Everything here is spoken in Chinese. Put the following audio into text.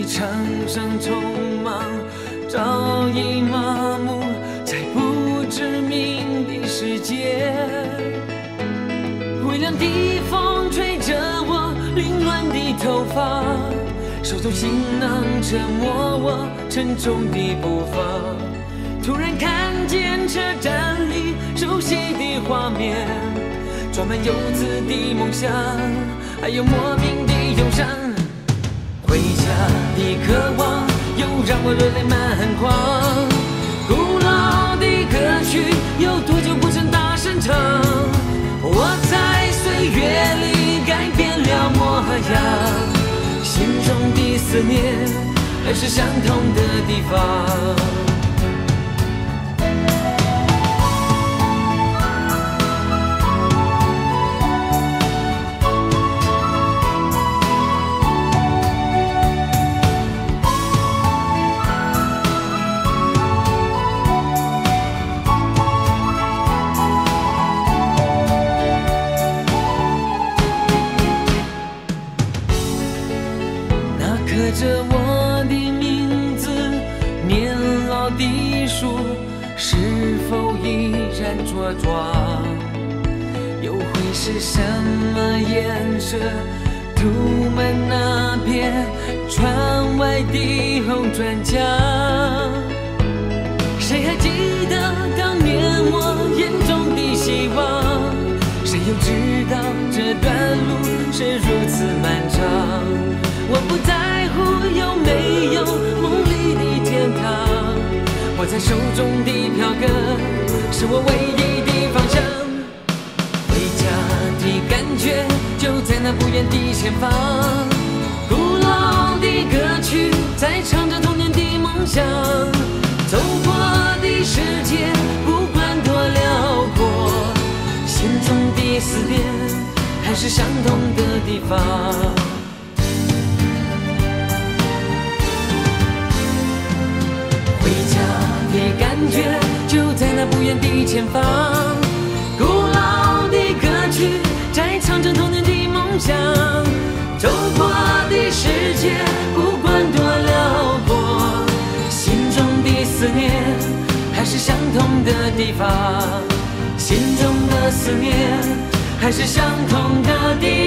场上匆忙，早已麻木在不知名的世界。微凉的风吹着我凌乱的头发，手中行囊折磨我沉重的步伐。突然看见车站里熟悉的画面，装满幼稚的梦想，还有莫名的忧伤。回家的渴望又让我热泪满眶，古老的歌曲有多久不曾大声唱？我在岁月里改变了模样，心中的思念还是相同的地方。刻着我的名字，年老的树是否依然茁壮？又会是什么颜色涂满那片窗外的红砖墙？谁还记得当年我眼中的希望？谁又知道这段路是如此漫长？我不在乎有没有梦里的天堂，握在手中的票根是我唯一的方向。回家的感觉就在那不远的前方，古老的歌曲在唱着童年的梦想。走过的世界不管多辽阔，心中的思念还是相同的地方。感觉就在那不远的前方，古老的歌曲在唱着童年的梦想。走过的世界不管多辽阔，心中的思念还是相同的地方，心中的思念还是相同的地方。